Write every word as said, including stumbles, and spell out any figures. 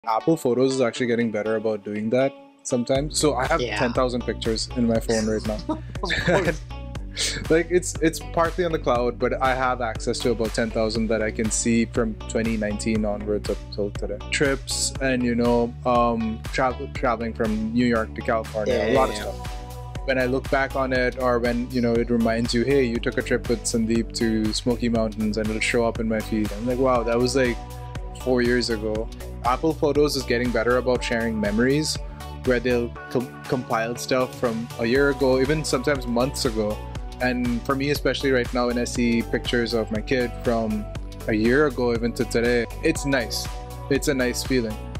Apple Photos is actually getting better about doing that sometimes. So I have Yeah. ten thousand pictures in my phone right now. Of course. Like it's it's partly on the cloud, but I have access to about ten thousand that I can see from twenty nineteen onwards up till today. Trips and you know, um, travel traveling from New York to California, Yeah, a lot yeah, of stuff. When I look back on it, or when you know it reminds you, hey, you took a trip with Sandeep to Smoky Mountains, and it'll show up in my feed. I'm like, wow, that was like four years ago. Apple Photos is getting better about sharing memories, where they'll com- compile stuff from a year ago, even sometimes months ago. And for me, especially right now, when I see pictures of my kid from a year ago, even to today, it's nice. It's a nice feeling.